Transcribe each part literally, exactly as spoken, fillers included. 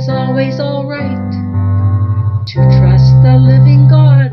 is always all right to trust the living God.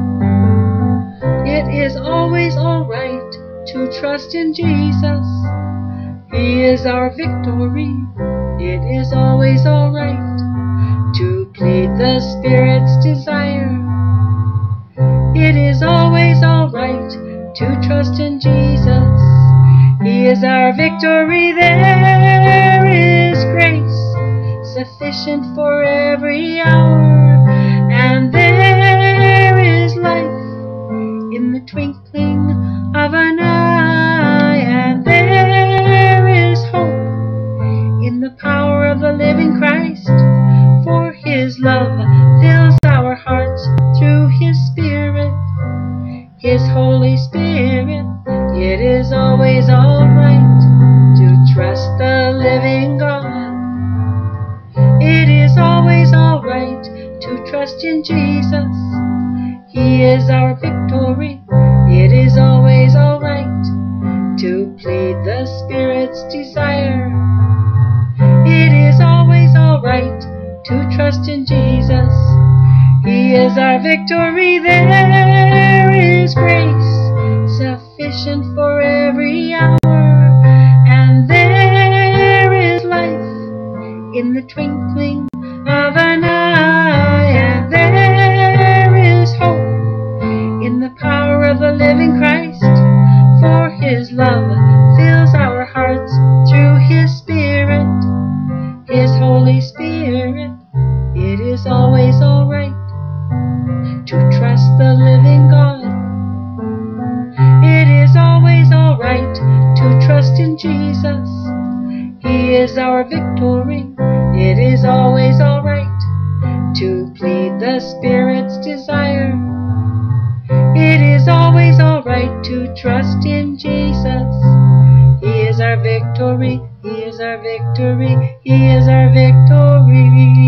It is always all right to trust in Jesus. He is our victory. It is always all right to plead the Spirit's desire. It is always all right to trust in Jesus. He is our victory. There is grace sufficient for every hour, and there is life in the twinkling of an eye, and there is hope in the power of the living Christ, for His love fills our hearts through His Spirit, His Holy Spirit. It is always all right to trust the living God. It is always all right to trust in Jesus. He is our victory. It is always all right to plead the Spirit's desire. It is always all right to trust in Jesus. He is our victory. There is grace sufficient for every hour, and there is life in the twinkling of an eye, and there is hope in the power of the living Christ, for His love fills our hearts through His Spirit, His Holy Spirit. It is always all right to trust the living God. It is always all right to trust in Jesus. He is our victory. It is always all right to plead the Spirit's desire. It is always all right to trust in Jesus. He is our victory. He is our victory. He is our victory.